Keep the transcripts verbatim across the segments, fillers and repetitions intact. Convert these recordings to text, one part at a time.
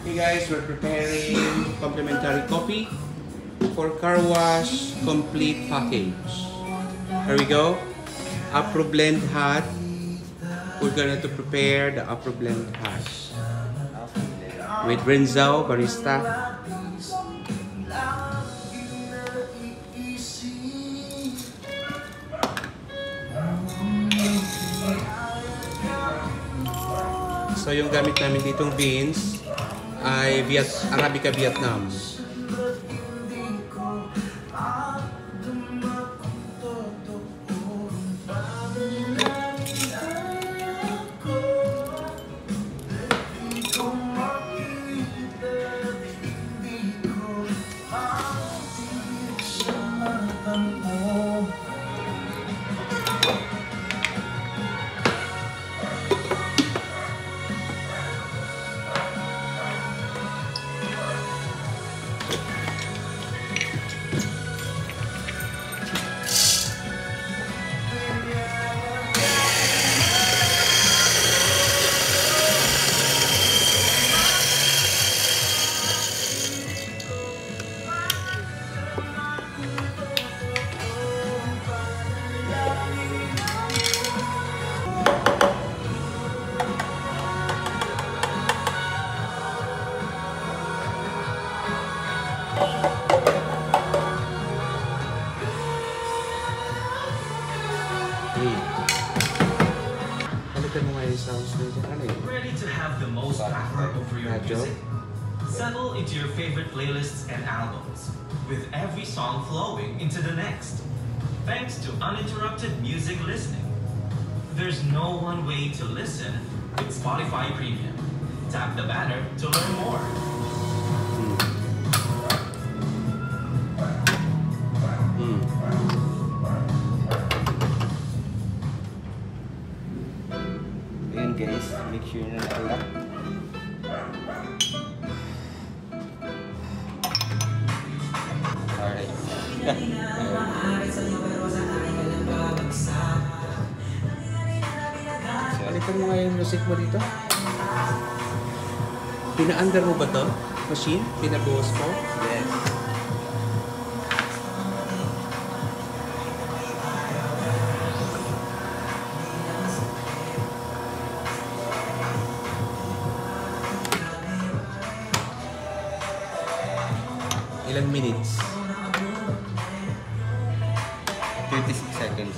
Hey guys, we're preparing complimentary coffee for car wash complete package. Here we go. Afro blend hot. We're gonna to prepare the Afro blend hot with Renzo barista. So yung gamit namin ditong beans ay Viet Arabica Vietnam. Ready to have the most power over your music? Settle into your favorite playlists and albums, with every song flowing into the next. Thanks to uninterrupted music listening. There's no one way to listen with Spotify Premium. Tap the banner to learn more. Guys, make sure na naka-lock. Alright. Balikan mo nga yung music mo dito. Pina-under mo ba to? Machine? Pinabuhos mo? Yes. Ilang minutes? twenty-six seconds.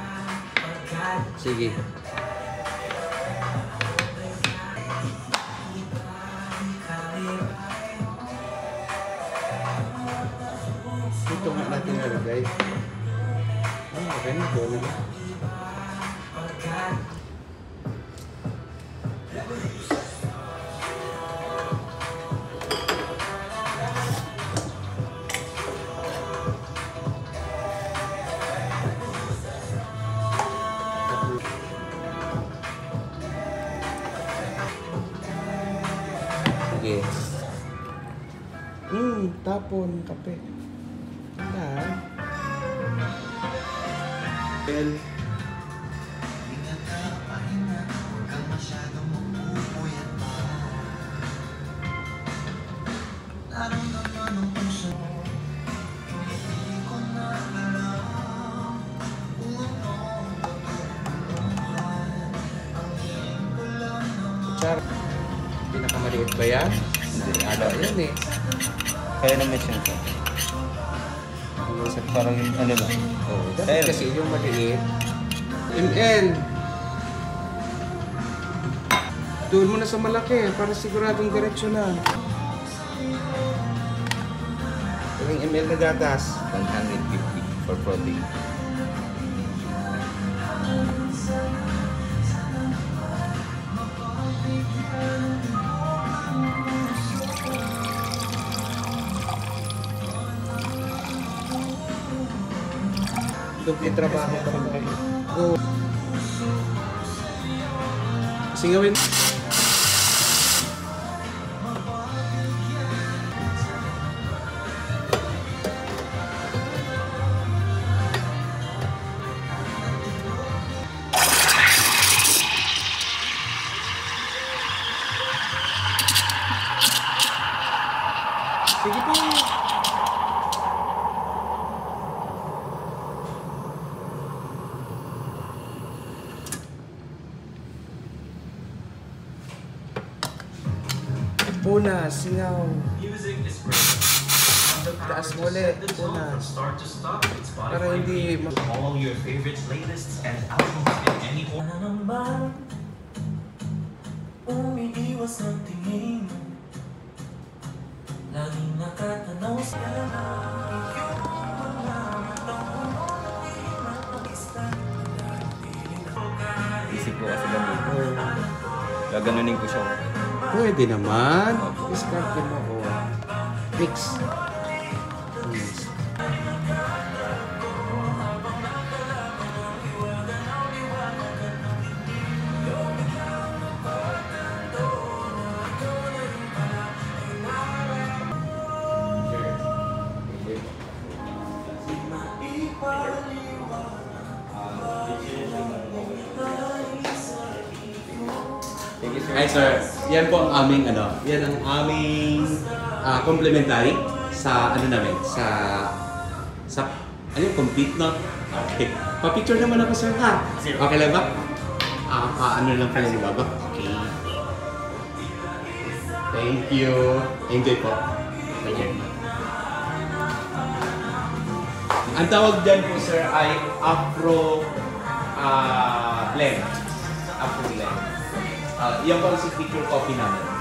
Sige. Ito nga natin nalagay. Ah, okay na. Go na. Okay. Hmm, tapon kape. Wala. Well, kutsara. Pinakamaliit ba yan? Hindi, ano Yan eh. kaya naman siya ito. Parang ano lang. Oh, dapat kasi yung maliit. M L. Doon mo na sa malaki para siguradong diretsyo na. Ilang M L na gatas? one hundred fifty for protein. Doble trabaho pa rin. Go. Singawin. Sige po. Una, singaw. Music is great. The power Taas to mo ulit. set the tone Una. from start to stop with Para Spotify hindi Premium. ma- All your favorite playlists and albums in any order. Na naman umiiwas ng tingin mo, laging nakatanaw sa iyong mga matang Isip ko kasi ganun. Gaganunin ko siya. Pwede naman. Discard mo. Oh. Mix. Mix. Thank you, sir. Hi sir, yan po ang aming ano, yan ang aming ah, complimentary sa ano namin, sa sa ano yung complete note. Okay. Pa-picture naman ako sir ha. Okay lang ba? Ah, ah ano lang pala ni Baba. Okay. Thank you. Enjoy po. Thank you. Ang tawag dyan po sir ay Afro ah blend. Afro blend. Uh, yan po ang signature coffee namin.